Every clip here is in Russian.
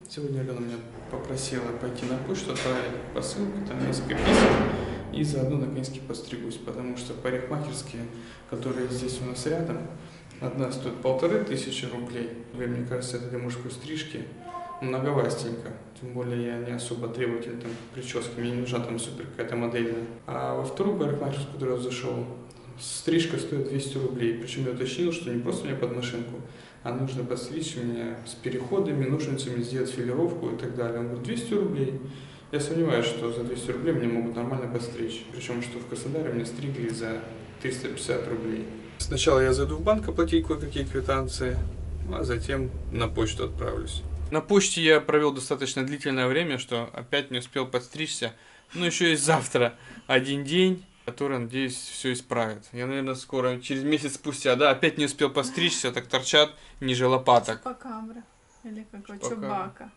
Сегодня Алена меня попросила пойти на почту, отправить посылку, там несколько писем, и заодно наконец-таки подстригусь, потому что парикмахерские, которые здесь у нас рядом, одна стоит 1500 рублей. Мне кажется, это для мужской стрижки многовастенько. Тем более я не особо требователь там прически, мне не нужна там супер какая-то модельная. А во вторую парикмахерскую, в которую я зашел, стрижка стоит 200 рублей. Причем я уточнил, что не просто мне под машинку, а нужно подстричь меня с переходами, ножницами, сделать филировку и так далее. Он говорит, 200 рублей. Я сомневаюсь, что за 200 рублей мне могут нормально подстричь. Причем, что в Краснодаре меня стригли за 350 рублей. Сначала я зайду в банк оплатить кое-какие квитанции, а затем на почту отправлюсь. На почте я провел достаточно длительное время, что опять не успел подстричься. Но еще есть завтра один день, который, надеюсь, все исправит. Я, наверное, скоро, через месяц спустя, да, опять не успел постричься, так торчат ниже лопаток. Чупакабра. Или какой? Чубака.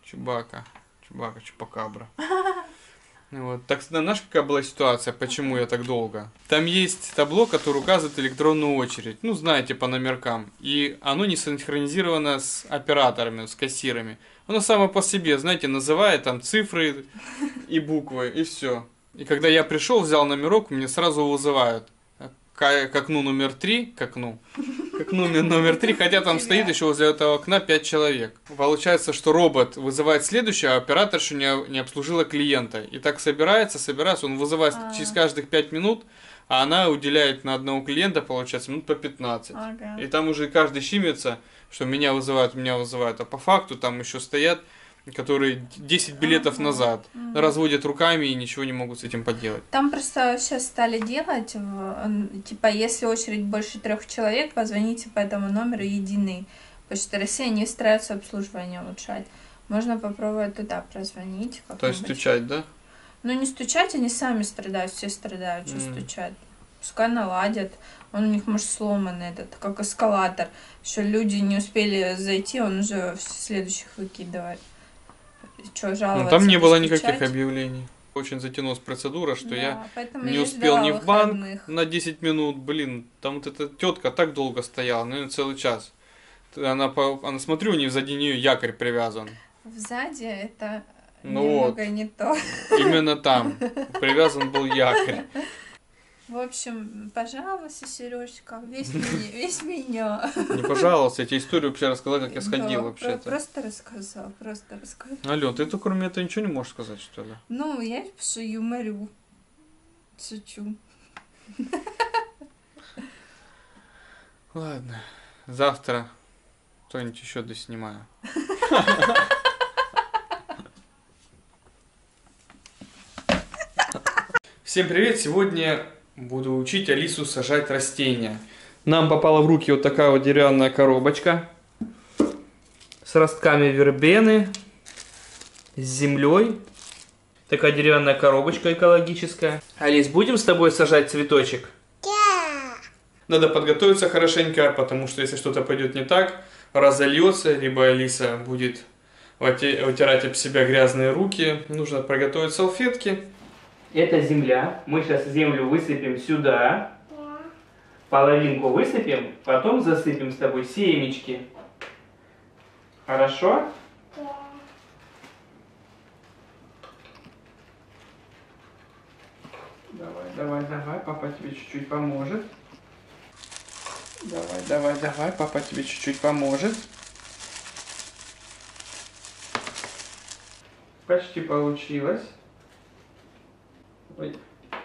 Чупакабра. Вот. Так, знаешь, какая была ситуация, почему я так долго? Там есть табло, которое указывает электронную очередь. Ну, знаете, по номеркам. И оно не синхронизировано с операторами, с кассирами. Оно само по себе, знаете, называет там цифры и буквы, и все. И когда я пришел, взял номерок, меня сразу вызывают к окну номер 3, к окну номер 3, хотя там стоит еще возле этого окна 5 человек. Получается, что робот вызывает следующего, а операторша не обслужила клиента. И так собирается, он вызывает через каждых 5 минут, а она уделяет на одного клиента, получается, минут по 15. И там уже каждый щимится, что меня вызывают. А по факту там еще стоят, которые 10 билетов назад разводят руками и ничего не могут с этим поделать. Там просто сейчас стали делать, типа, если очередь больше 3 человек, позвоните по этому номеру единый. Почта России не стараются обслуживание улучшать. Можно попробовать туда прозвонить. То есть стучать, да? Ну, не стучать, они сами страдают, все страдают, что стучать. Пускай наладят. Он у них, может, сломанный этот, как эскалатор. Что люди не успели зайти, он уже следующих выкидывает. Что, жаловаться, там не было никаких объявлений. Очень затянулась процедура, что я не успел ни в банк на 10 минут. Блин, там вот эта тетка так долго стояла, наверное, целый час. Она смотрю, у нее сзади нее якорь привязан. Сзади это немного не то. Именно там привязан был якорь. В общем, пожалуйста, Сережка, весь меня. Не пожалуйста, я тебе историю вообще рассказала, как я сходил вообще-то. Просто рассказал. Алён, ты кроме этого ничего не можешь сказать, что ли? Ну, я пишу юморю. Шучу. Ладно, завтра что-нибудь еще доснимаю. Всем привет! Сегодня буду учить Алису сажать растения. Нам попала в руки вот такая вот деревянная коробочка с ростками вербены, с землей. Такая деревянная коробочка экологическая. Алис, будем с тобой сажать цветочек? Да. Надо подготовиться хорошенько, потому что если что-то пойдет не так, разольется, либо Алиса будет вытирать об себя грязные руки. Нужно приготовить салфетки. Это земля. Мы сейчас землю высыпем сюда. Да. Половинку высыпем, потом засыпем с тобой семечки. Хорошо? Да. Давай, папа тебе чуть-чуть поможет. Давай, папа тебе чуть-чуть поможет. Почти получилось. Ой.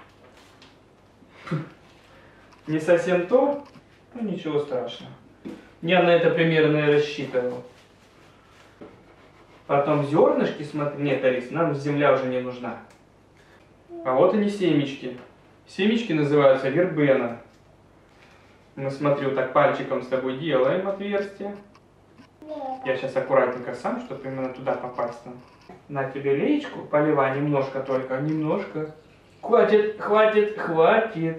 Не совсем то, но ничего страшного. Я на это примерно и рассчитывал. Потом зернышки, смотри, нет, Алис, нам земля уже не нужна. А вот они семечки. Семечки называются вербена. Мы, смотри, вот так пальчиком с тобой делаем отверстие. Я сейчас аккуратненько сам, чтобы именно туда попасть. На тебе леечку, поливай немножко только, немножко. Хватит.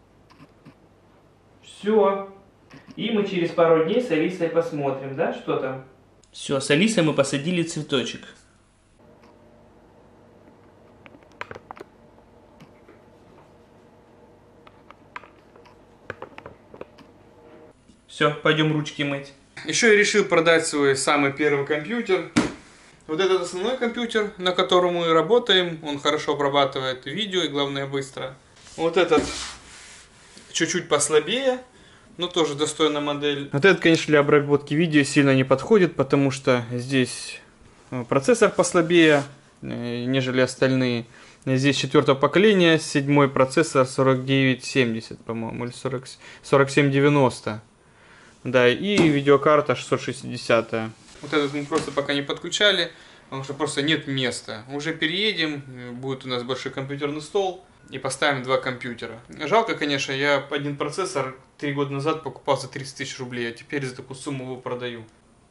Все. И мы через пару дней с Алисой посмотрим, да, что там. Все, с Алисой мы посадили цветочек. Все, пойдем ручки мыть. Еще я решил продать свой самый первый компьютер. Вот этот основной компьютер, на котором мы работаем, он хорошо обрабатывает видео и, главное, быстро. Вот этот чуть-чуть послабее, но тоже достойная модель. Вот этот, конечно, для обработки видео сильно не подходит, потому что здесь процессор послабее, нежели остальные. Здесь 4-го поколения, 7-й процессор 4970, по-моему, или 4790. Да, и видеокарта 660. Вот этот мы просто пока не подключали, потому что просто нет места. Уже переедем, будет у нас большой компьютерный стол, и поставим 2 компьютера. Жалко, конечно, я один процессор 3 года назад покупал за 30 тысяч рублей, а теперь за такую сумму его продаю.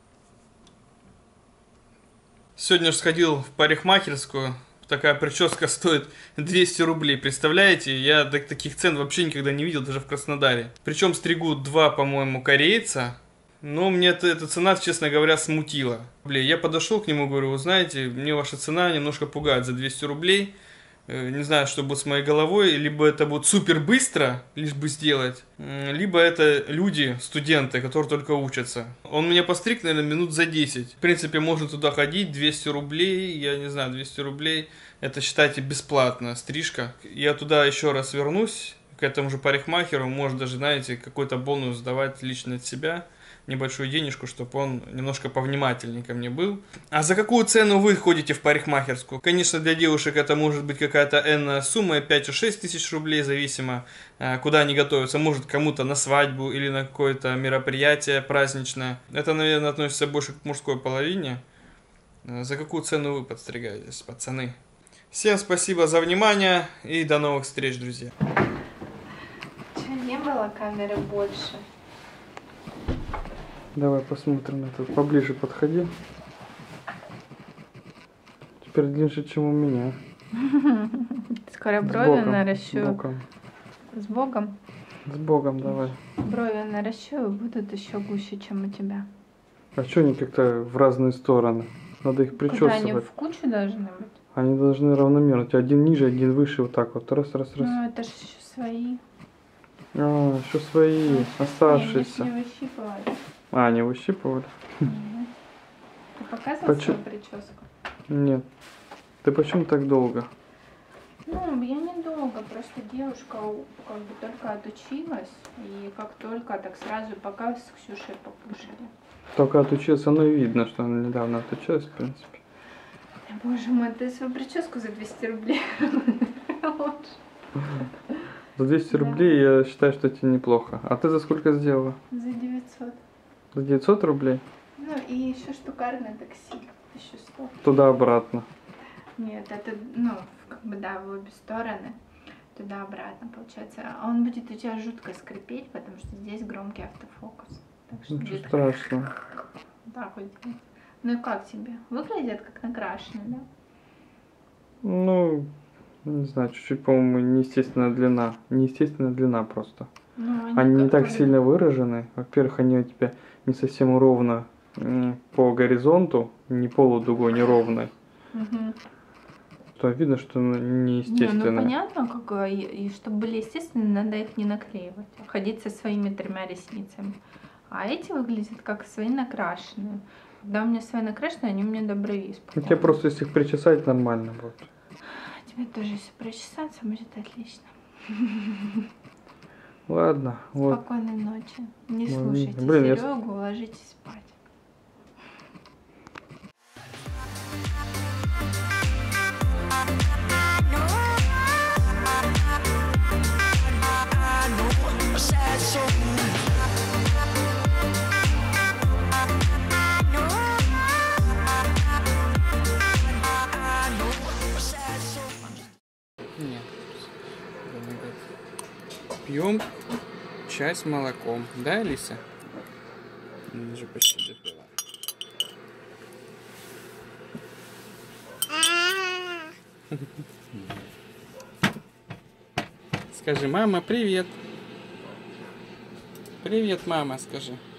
Сегодня же сходил в парикмахерскую. Такая прическа стоит 200 рублей, представляете? Я таких цен вообще никогда не видел, даже в Краснодаре. Причем стригут 2, по-моему, корейца. Но мне эта цена, честно говоря, смутила. Блин, я подошел к нему, говорю, вы знаете, мне ваша цена немножко пугает за 200 рублей. Не знаю, что будет с моей головой. Либо это будет супер быстро, лишь бы сделать. Либо это люди, студенты, которые только учатся. Он меня постриг, наверное, минут за 10. В принципе, можно туда ходить, 200 рублей. Я не знаю, 200 рублей. Это, считайте, бесплатно стрижка. Я туда еще раз вернусь, к этому же парикмахеру. Может даже, знаете, какой-то бонус давать лично от себя. Небольшую денежку, чтобы он немножко повнимательнее ко мне был. А за какую цену вы ходите в парикмахерскую? Конечно, для девушек это может быть какая-то энная сумма, 5-6 тысяч рублей, зависимо, куда они готовятся. Может, кому-то на свадьбу или на какое-то мероприятие праздничное. Это, наверное, относится больше к мужской половине. За какую цену вы подстригаетесь, пацаны? Всем спасибо за внимание и до новых встреч, друзья. Че, не было камеры больше? Давай посмотрим на это. Поближе подходи. Теперь длиннее, чем у меня. Скоро брови наращу. С боком. С Богом? С Богом давай. Брови наращу и будут еще гуще, чем у тебя. А что они как-то в разные стороны? Надо их причесывать. Куда они в кучу должны быть? Они должны равномерно. У тебя один ниже, один выше, вот так вот. Раз. Ну, это же еще свои. А, еще свои, оставшиеся. Не выщипывали. А, не выщипывали? Ты показывал свою прическу? Нет. Ты почему так долго? Ну, я недолго, просто девушка как бы только отучилась, и как только, так сразу пока с Ксюшей покушали. Только отучилась, оно и видно, что она недавно отучилась, в принципе. Боже мой, ты свою прическу за 200 рублей. За 200 рублей я считаю, что это неплохо. А ты за сколько сделала? За 900. За 900 рублей? Ну и еще штукарное такси. 1100. Туда-обратно. Нет, это, ну, как бы, да, в обе стороны. Туда-обратно, получается. А он будет у тебя жутко скрипеть, потому что здесь громкий автофокус. Так что Ничего страшного. Так вот. Ну и как тебе? Выглядит как накрашенный, да? Ну, не знаю, чуть-чуть, по-моему, неестественная длина. Неестественная длина просто. Ну, они не так сильно выражены. Во-первых, они у тебя не совсем ровно по горизонту, не полудугой, не ровной. Угу. То видно, что неестественно. Не, ну понятно, как, и чтобы были естественные, надо их не наклеивать. Ходить со своими 3 ресницами. А эти выглядят как свои накрашенные. Когда у меня свои накрашенные, они у меня до брови испортят. Тебе просто, если их причесать, нормально будет. Тебе тоже, если причесаться, будет отлично. Ладно. Спокойной ночи. Не слушайте Серегу, ложитесь спать. Нет. Пьем чай с молоком. Да, Алиса? Она уже почти допила. Скажи, мама, привет. Привет, мама, скажи.